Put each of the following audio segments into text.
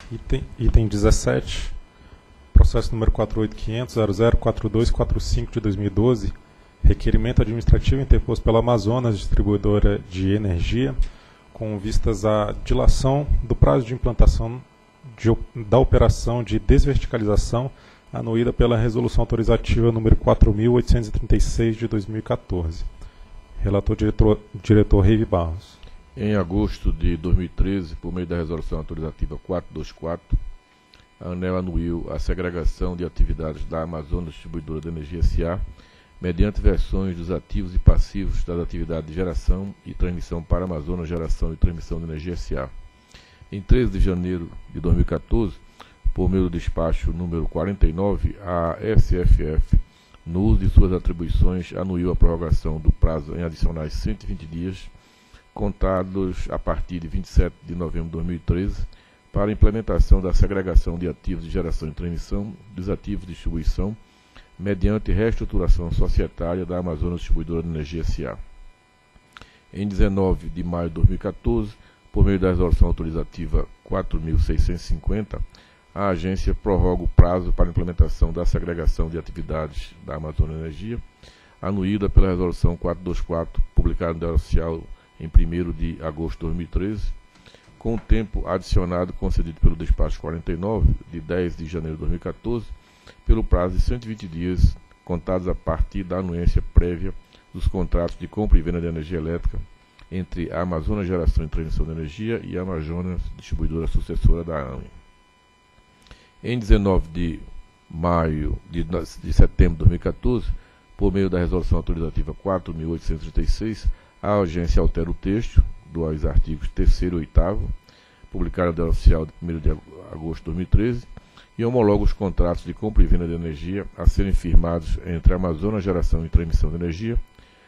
Item 17, processo número 48.500.004245 de 2012, requerimento administrativo interposto pela Amazonas Distribuidora de Energia, com vistas à dilação do prazo de implantação da operação de desverticalização anuída pela Resolução Autorizativa número 4.836 de 2014. Relator diretor Reive Barros. Em agosto de 2013, por meio da Resolução Autorizativa 424, a ANEEL anuiu a segregação de atividades da Amazonas Distribuidora de Energia S.A., mediante versões dos ativos e passivos das atividades de geração e transmissão para a Amazonas Geração e Transmissão de Energia S.A. Em 13 de janeiro de 2014, por meio do despacho número 49, a SFF, no uso de suas atribuições, anuiu a prorrogação do prazo em adicionais 120 dias, contados a partir de 27 de novembro de 2013, para a implementação da segregação de ativos de geração e transmissão, dos ativos de distribuição, mediante reestruturação societária da Amazonas Distribuidora de Energia S.A. Em 19 de maio de 2014, por meio da Resolução Autorizativa 4.650, a agência prorroga o prazo para a implementação da segregação de atividades da Amazonas Energia, anuída pela Resolução 424, publicada no Diário Oficial em 1º de agosto de 2013, com o tempo adicionado concedido pelo despacho 49, de 10 de janeiro de 2014, pelo prazo de 120 dias, contados a partir da anuência prévia dos contratos de compra e venda de energia elétrica entre a Amazonas Geração e Transmissão de Energia e a Amazonas Distribuidora Sucessora da AME. Em 19 de setembro de 2014, por meio da Resolução Autorizativa 4.836, a agência altera o texto dos artigos 3º e 8º, publicado no Diário Oficial de 1º de agosto de 2013, e homologa os contratos de compra e venda de energia a serem firmados entre a Amazonas Geração e Transmissão de Energia,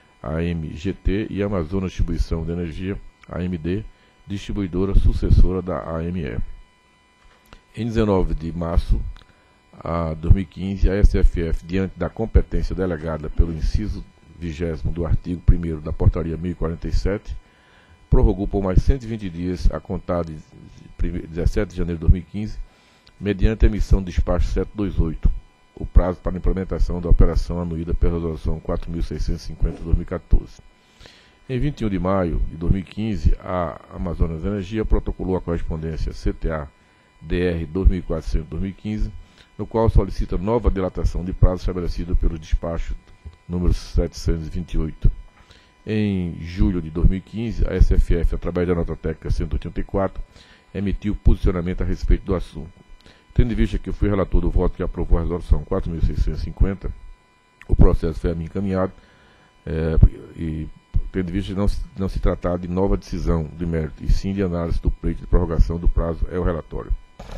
AMGT, e a Amazonas Distribuição de Energia, AMD, distribuidora sucessora da AME. Em 19 de março de 2015, a SFF, diante da competência delegada pelo inciso 20º do artigo 1º da Portaria 1047, prorrogou por mais 120 dias, a contar de 17 de janeiro de 2015, mediante a emissão de despacho 728, o prazo para a implementação da operação anuída pela Resolução 4.650 de 2014. Em 21 de maio de 2015, a Amazonas Energia protocolou a correspondência CTA-DR 2400-2015, no qual solicita nova dilatação de prazo estabelecida pelo despacho número 728. Em julho de 2015, a SFF, através da nota técnica 184, emitiu posicionamento a respeito do assunto. Tendo em vista que eu fui relator do voto que aprovou a resolução 4.650, o processo foi a mim encaminhado, e tendo em vista que não se tratar de nova decisão de mérito, e sim de análise do pleito de prorrogação do prazo, é o relatório.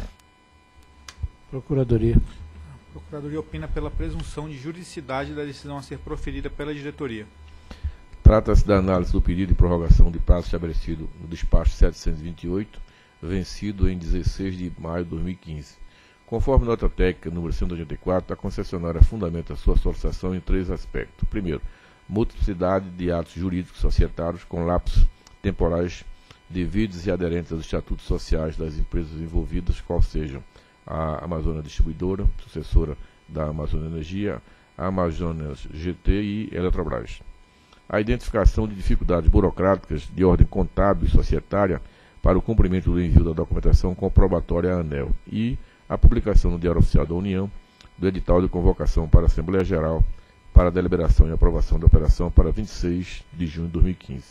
Procuradoria. A Procuradoria opina pela presunção de juridicidade da decisão a ser proferida pela diretoria. Trata-se da análise do pedido de prorrogação de prazo estabelecido no despacho 728, vencido em 16 de maio de 2015. Conforme nota técnica número 184, a concessionária fundamenta sua solicitação em 3 aspectos. Primeiro, multiplicidade de atos jurídicos societários com lapsos temporais devidos e aderentes aos estatutos sociais das empresas envolvidas, qual sejam a Amazonas Distribuidora, sucessora da Amazonas Energia, a Amazonas GT e Eletrobras. A identificação de dificuldades burocráticas de ordem contábil e societária para o cumprimento do envio da documentação comprobatória à ANEEL e a publicação no Diário Oficial da União do edital de convocação para a Assembleia Geral para a deliberação e aprovação da operação para 26 de junho de 2015.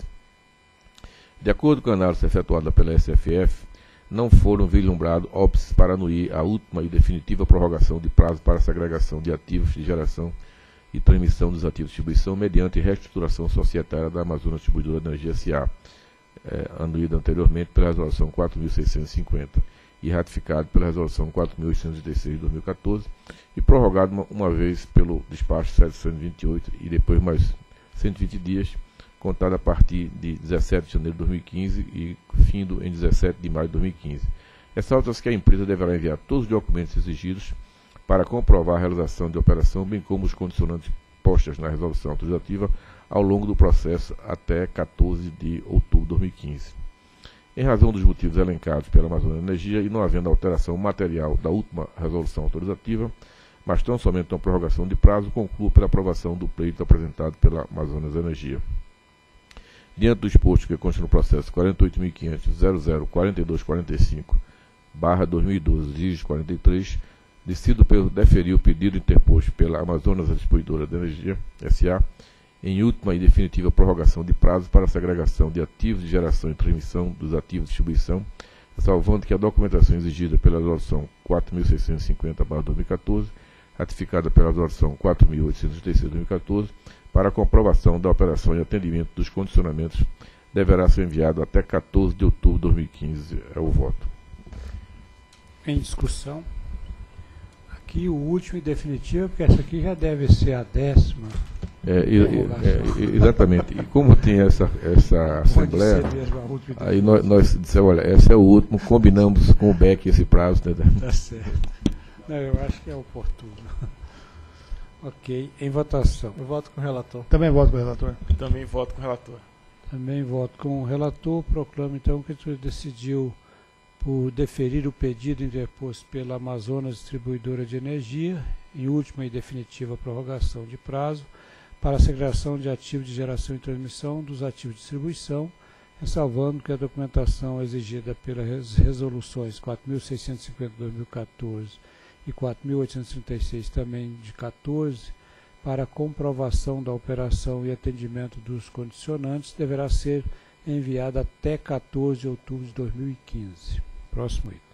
De acordo com a análise efetuada pela SFF, não foram vislumbrados óbices para anuir a última e definitiva prorrogação de prazo para a segregação de ativos de geração e transmissão dos ativos de distribuição mediante reestruturação societária da Amazonas Distribuidora de Energia S.A., anuída anteriormente pela Resolução 4.650 e ratificado pela Resolução 4.836 de 2014 e prorrogado uma vez pelo despacho 728 e depois mais 120 dias, contado a partir de 17 de janeiro de 2015 e findo em 17 de maio de 2015. Ressalta-se que a empresa deverá enviar todos os documentos exigidos para comprovar a realização de operação, bem como os condicionantes postas na resolução autorizativa ao longo do processo até 14 de outubro de 2015. Em razão dos motivos elencados pela Amazonas Energia e não havendo alteração material da última resolução autorizativa, mas tão somente uma prorrogação de prazo, concluo pela aprovação do pleito apresentado pela Amazonas Energia. Diante do exposto que consta no processo 48.500.00.4245/2012, dígito 43, decido por deferir o pedido interposto pela Amazonas Distribuidora de Energia, S.A., em última e definitiva prorrogação de prazo para a segregação de ativos de geração e transmissão dos ativos de distribuição, salvando que a documentação exigida pela resolução 4.650/2014, ratificada pela resolução 4.836/2014, para a comprovação da operação e atendimento dos condicionamentos, deverá ser enviado até 14 de outubro de 2015. É o voto. Em discussão. Aqui o último e definitivo, porque essa aqui já deve ser a 10ª. Exatamente. E como tem essa assembleia, aí nós dissemos, olha, esse é o último, combinamos com o BEC esse prazo. Né? Tá certo. Não, eu acho que é oportuno. Ok, em votação. Eu voto com o relator. Também voto com o relator. Também voto com o relator. Também voto com o relator. Proclamo então que ele decidiu por deferir o pedido interposto pela Amazonas Distribuidora de Energia, em última e definitiva prorrogação de prazo, para a segregação de ativos de geração e transmissão dos ativos de distribuição, ressalvando que a documentação exigida pelas resoluções 4.650/2014 e 4.836 também de 14, para a comprovação da operação e atendimento dos condicionantes, deverá ser enviada até 14 de outubro de 2015. Próximo item.